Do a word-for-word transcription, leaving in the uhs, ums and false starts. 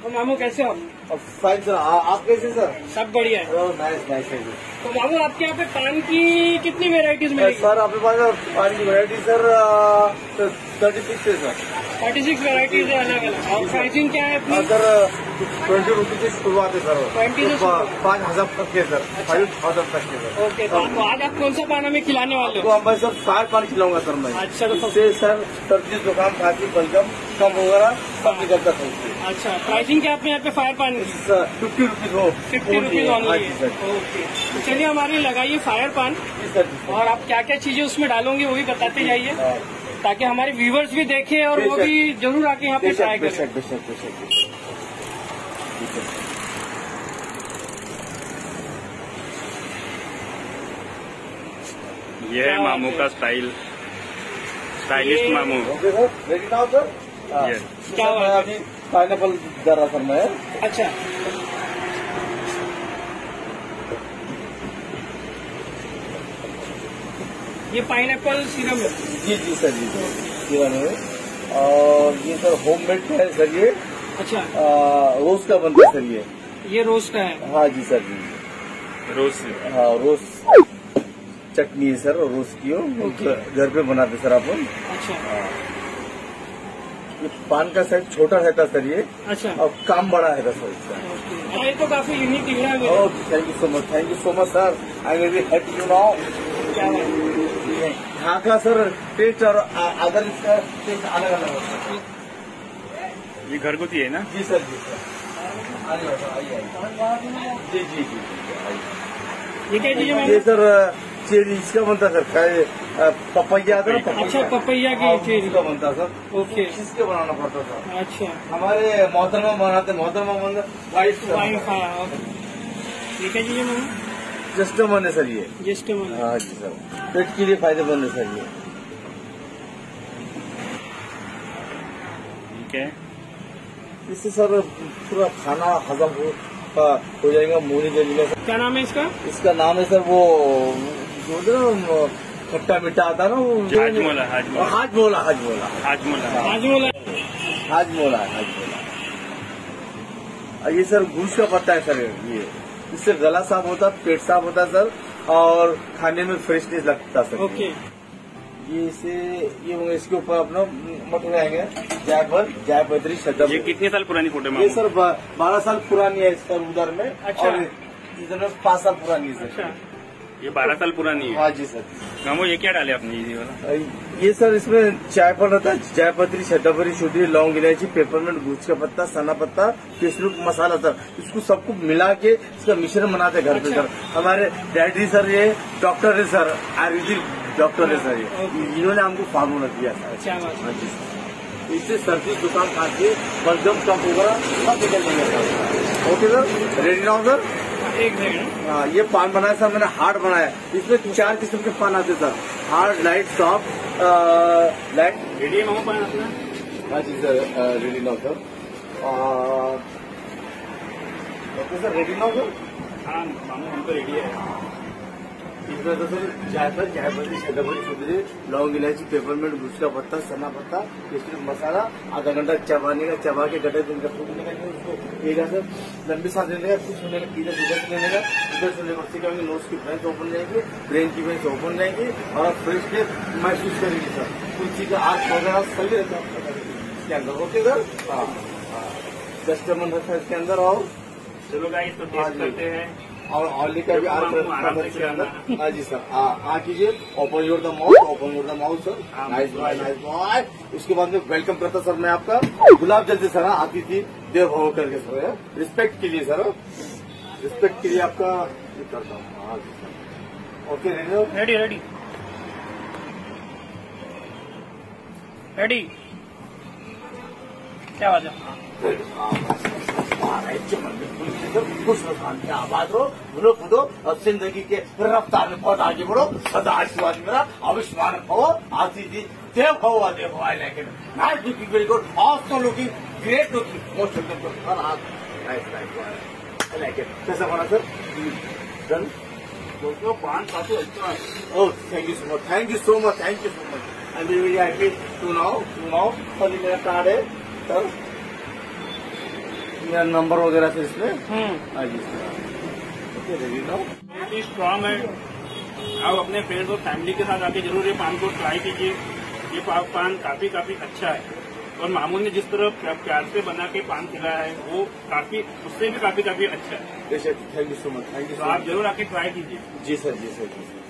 तो मामू कैसे हो? फाइन सर, आप कैसे सर? सब बढ़िया है। नाइस नाइस है। तो मामू आपके यहाँ पे पान की कितनी वेराइटीज मिलेगी? सर आपके पास पान की वेराइटी सर थर्टी सिक्स है सर। थर्टी सिक्स वेराइटीज है अलग अलग। और प्राइसिंग क्या है अपनी? सर ट्वेंटी रुपीज से शुरुआत है सर। ट्वेंटी से पाँच हजार तक के सर, फाइव थाउजेंड तक के सर। ओके, तो आज आप कौन सा पान हमें खिलाने वाले हो? मैं सर फायर पान खिलाऊंगा सर मैं। अच्छा, तो इससे सर सर्दी जुकाम खांसी बलगम कम वगैरह सब निकलता है। अच्छा, प्राइसिंग क्या आपके यहाँ पे फायर पान की? फिफ्टी रुपीज हो। फिफ्टी रुपीज ऑनली है। ओके, तो चलिए हमारी लगाइए फायर पान। और आप क्या क्या चीजें उसमें डालोगे वो भी बताते जाइए, ताकि हमारे व्यूवर्स भी देखें और वो भी जरूर आके यहाँ पे ट्राई करें। ये है मामू का स्टाइल, स्टाइलिस्ट मामू। Okay sir, ready now sir. क्या मैं अभी पाइनएप्पल कर रहा सर मैं। अच्छा, ये पाइनएप्पल सिरप है? जी जी सर जी सिरप है। और ये सर होममेड है सर ये। अच्छा, रोज का बनता है सर ये। ये रोज का है? हाँ जी सर जी, रोज से। हाँ रोज चटनी है सर, रोज की हो घर पे बनाते सर आप। अच्छा, ये पान का साइज छोटा रहता सर ये। अच्छा, और काम बड़ा रहता सर इसका। ये तो काफी यूनिक लग रहा है। Thank you so much, thank you so much sir. I will be happy to now. क्या बात है? यहाँ का सर टेस्ट और अदर इसका टेस्ट अलग अलग होता है। ये घरगुती है ना? जी सर जी सर, आइए आइए। जी जी जी ये क्या चीज है? ये सर चेरी इसका बनता सर, पपैया आता ना। अच्छा, पपैया की चेरी का बनता सर। ओके, किसके बनाना पड़ता सर? अच्छा, हमारे मोहतरमा बनाते, मोहतरमा बनता वाइट वाइफ। ये क्या चीज है मैम? जस्टमन है सर ये। जस्टमन? हाँ जी सर, पेट के लिए फायदेमंद है सर ये। ठीक है, इससे सर पूरा खाना हजम हो, हो जाएगा, मुंह नहीं जलेगा। क्या नाम है इसका? इसका नाम है सर वो जो खट्टा मीठा आता है ना वो हाजमोला। हाजमोला हाजमोला हाजमोला हाजमोला हाजमोला हाजमोला हाजमोला। ये सर घूस का पत्ता है सर ये। इससे गला साफ होता, पेट साफ होता सर, और खाने में फ्रेशनेस लगता सर। ओके, ये इसे ये इसके ऊपर अपना मटर आएंगे जायफल जायपत्री शतम। ये कितने साल पुरानी फोटो में? ये सर बारह साल पुरानी है सर उधर में। अच्छा, और इधर में पाँच साल पुरानी है सर। अच्छा, ये बारह साल पुरानी है। हाँ जी सर। मामू ये क्या डाले आपने ये वाला? ये सर इसमें जायफल रहता है, जायपत्री शतभरी शुद्री लौंग इलायची पेपरमेंट गुज का पत्ता सना पत्ता केसरी मसाला सर, इसको सबको मिला के इसका मिश्रण बनाते घर पे सर। हमारे डैडी सर ये डॉक्टर है सर, आयुर्वेदिक डॉक्टर है सर ये, इन्होंने हमको फार्मूला दिया सर। अच्छा, हाँ जी सर, इससे सर्दी जुकाम खांसी बलगम कफ वगैरह सब निकल जाएगा sir. Okay sir, ready now sir. एक सेकंड। हाँ, ये पान बनाया सर मैंने, हार्ड बनाया। इसमें चार किस्म के पान आते sir, hard light soft light. Ready है मामू पान अपना? हाँ जी sir, ready now sir. Okay sir, ready now sir. हाँ मामू हम तो रेडी है। इसमें तो सर जायफल जायपत्री शतभरी शुद्री लौंग इलायची पेपरमेंट गुज का पत्ता सना पत्ता केसरी मसाला आधा घंटा चबाने का, चबा के गड्ढे दिन का फूकने का, उसको पिएगा सर। लंबी सांस लेने का, कुछ होने का, इधर इधर से लेने का, इधर से लेकर सीखेंगे, नोज की वेंस ओपन जाएगी, ब्रेन की वेंस ओपन जाएगी और फ्रेशनेस महसूस करेगी सर। कुछ चीज का आग वगैरह सही रहता है इसके अंदर। ओके सर, हाँ हाँ, जस्टमन रहता है इसके अंदर। और चलो गाइस तो टेस्ट करते हैं। और ऑयली का भी आर्ट आराम से के अंदर। हाँ जी सर, हाँ कीजिए, open your the mouth, open your the mouth sir. Nice boy, nice boy. उसके बाद में वेलकम करता सर मैं आपका गुलाब जल से सर, अतिथि देव भव करके सर, रिस्पेक्ट के लिए सर, रिस्पेक्ट के लिए आपका करता हूँ। हाँ जी sir, okay ready ready ready ready. क्या बात है? खुश की आबाद हो, भूलो कूदो और जिंदगी के रफ्तार में बहुत आगे बढ़ो। सदा आशीर्वाद मेरा आयुष्मान भव, आतिथि देव भव देव भव। I like it, nice looking, very good, awesome looking, great looking, most welcome. Nice nice, I like it. कैसा बना सर? डन। दोस्तों पान काफी अच्छा है। Oh thank you so much, thank you so much, thank you so much. I am very happy to now to now. Sir मेरा card है sir, मेरा नंबर वगैरह फिर इसमें। हम्म हाँ जी सर, ओके रेडी नाउ। बहुत ही स्ट्रांग है। आप अपने फ्रेंड्स और फैमिली के साथ आके जरूर ये पान को ट्राई कीजिए। ये पा- पान काफी काफी अच्छा है और मामू ने जिस तरह प्या- प्यार से बना के पान खिलाया है वो काफी उससे भी काफी काफी अच्छा है। बेशक, thank you so much, thank you तो सो आप मच। जरूर आके ट्राई कीजिए। जी सर, जी सर, जी सर।